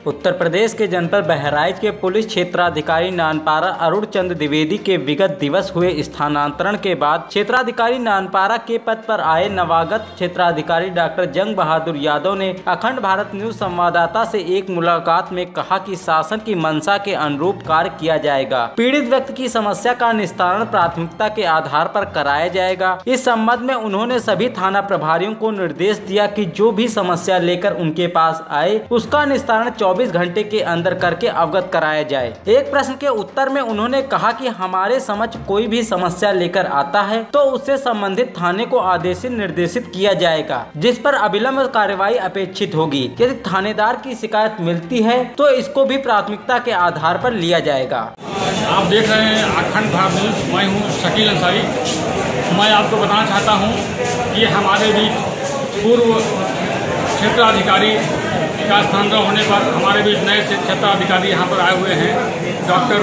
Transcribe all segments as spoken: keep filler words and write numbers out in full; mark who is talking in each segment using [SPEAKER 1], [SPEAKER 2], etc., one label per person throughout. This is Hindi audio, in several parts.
[SPEAKER 1] उत्तर प्रदेश के जनपद बहराइच के पुलिस क्षेत्राधिकारी नानपारा अरुण चंद द्विवेदी के विगत दिवस हुए स्थानांतरण के बाद क्षेत्राधिकारी नानपारा के पद पर आए नवागत क्षेत्राधिकारी डॉक्टर जंग बहादुर यादव ने अखंड भारत न्यूज संवाददाता से एक मुलाकात में कहा कि शासन की मंशा के अनुरूप कार्य किया जाएगा। पीड़ित व्यक्ति की समस्या का निस्तारण प्राथमिकता के आधार पर कराया जाएगा। इस संबंध में उन्होंने सभी थाना प्रभारियों को निर्देश दिया कि जो भी समस्या लेकर उनके पास आए उसका निस्तारण चौबीस घंटे के अंदर करके अवगत कराया जाए। एक प्रश्न के उत्तर में उन्होंने कहा कि हमारे समक्ष कोई भी समस्या लेकर आता है तो उससे संबंधित थाने को आदेशित निर्देशित किया जाएगा, जिस पर अविलंब कार्यवाही अपेक्षित होगी। यदि थानेदार की शिकायत मिलती है तो इसको भी प्राथमिकता के आधार पर लिया जाएगा।
[SPEAKER 2] आप देख रहे हैं अखंड भारत न्यूज। मैं हूँ शकील अंसारी। मैं आपको बताना चाहता हूँ कि हमारे बीच पूर्व क्षेत्राधिकारी का स्थानांतरण होने पर हमारे बीच नए क्षेत्राधिकारी यहाँ पर आए हुए हैं। डॉक्टर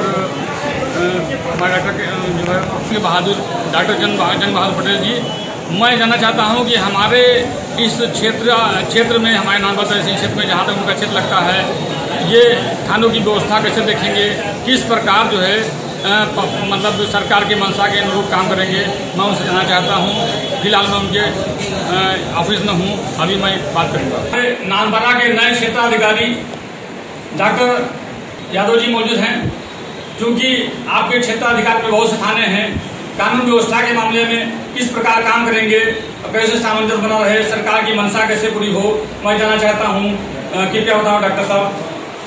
[SPEAKER 2] हमारे डॉक्टर जो है बहादुर डॉक्टर जंग जंग बहादुर पटेल जी। मैं जानना चाहता हूँ कि हमारे इस क्षेत्र क्षेत्र में हमारे नानपारा तहसील क्षेत्र में जहाँ तक उनका क्षेत्र लगता है, ये थानों की व्यवस्था कैसे देखेंगे, किस प्रकार जो है आ, मतलब सरकार की मंशा के अनुरूप काम करेंगे, मैं उनसे जानना चाहता हूँ। फिलहाल मैं उनके ऑफिस में हूँ, अभी मैं बात करूँगा। नानपारा के नए क्षेत्राधिकारी डॉक्टर यादव जी मौजूद हैं। क्योंकि आपके क्षेत्राधिकारी में बहुत से थाने हैं, कानून व्यवस्था के मामले में किस प्रकार काम करेंगे, कैसे सामंजस्य बना रहे, सरकार की मंशा कैसे पूरी हो, मैं जानना चाहता हूँ। कृपया बताओ डॉक्टर साहब।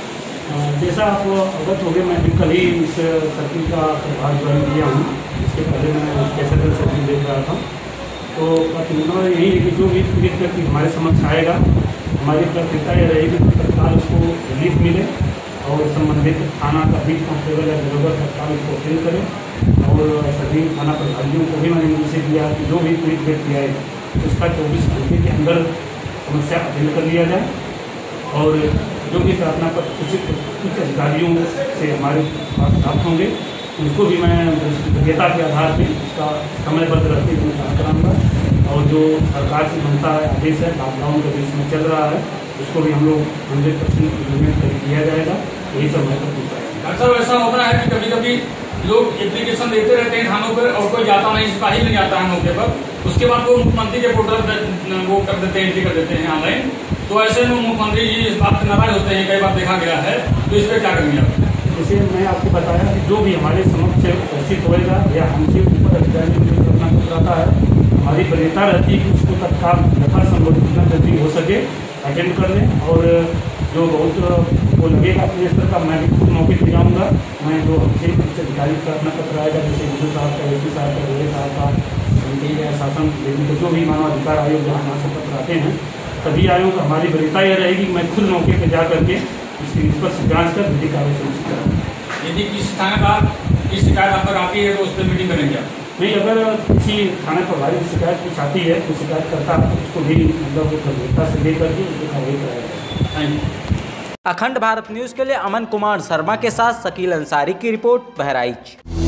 [SPEAKER 3] जैसा आप अवगत हो गए, मैं कल ही इस सर्किल का प्रभार ज्वाइन किया हूँ। इसके पहले मैं कैसे सर्किल देख रहा था। तो प्रतिनिधियों यही है कि जो भी पीड़ित व्यक्ति हमारे समक्ष आएगा, हमारी प्राथमिकता यह रहेगी कि तत्काल उसको रिलीफ मिले और संबंधित थाना का भी कांस्टेबल या जरूरत तत्काल उसको अपील करें। और सभी थाना प्रभारियों को भी मैंने उनसे दिया कि जो भी पीड़ित व्यक्ति आए उसका चौबीस घंटे के अंदर समस्या अपील कर लिया जाए। और जो भी प्रार्थना पर उचित उच्च अधिकारियों से हमारे पास प्राप्त होंगे उनको भी मैं योग्यता के आधार पर उसका समयबद्ध रखते हुए काम कराऊँगा। और जो सरकार की मंशा है, आदेश है, लॉकडाउन के देश में चल रहा है, उसको भी हम लोग हंड्रेड परसेंट इम्प्लीमेंट कर किया जाएगा। यही सब मैं पूछ रहा है।
[SPEAKER 2] डॉक्टर साहब, ऐसा होता है कि कभी कभी लोग एप्लीकेशन देते रहते हैं थानों पर और कोई जाता नहीं, सिपाही नहीं जाता है मौके पर, उसके बाद वो मुख्यमंत्री के पोर्टल वो कर देते हैं, एंट्री कर देते हैं ऑनलाइन। तो ऐसे में मुख्यमंत्री जी इस बात से नाराज होते हैं, कई बार देखा गया है। तो इस पर क्या करेंगे आप?
[SPEAKER 3] जैसे मैं आपको बताया कि जो भी हमारे समक्ष उपस्थित होएगा या हमसे ऊपर अधिकारी करना कराता है, हमारी वरीयता रहती है कि उसको तत्काल यथासंभव जितना जल्दी हो सके अटेंड कर लें। और जो बहुत वो लगेगा अपने स्तर का, मैं भी खुद मौके पर जाऊँगा। मैं जो हमसे कुछ अधिकारी प्रार्थना पत्र आएगा, जैसे विजय साहब का, एस पी साहब का, विजय साहब का, एम पी या शासन को जो भी मानव अधिकार आयोग जहाँ यहाँ से पत्र आते हैं, सभी आयोग हमारी वरीयता यह रहेगी कि मैं खुद मौके पर जा करके इसकी निष्पक्ष जाँच कर विधि कार्य सुनिश्चित करूँ।
[SPEAKER 2] यदि किसी थानेदार की शिकायत आप तक आती है तो उस पर मीटिंग करेंगे आप?
[SPEAKER 3] नहीं, अगर किसी थाने प्रभारी की शिकायत कुछ आती है तो शिकायत करता है तो उसको भी मतलब गंभीरता से लेकर के उसको कार्रवाई कराया जाएगा।
[SPEAKER 2] Thank you.
[SPEAKER 1] Akhand Bharat news के लिए अमन कुमार शर्मा के साथ शकील अंसारी की रिपोर्ट, बहराइच।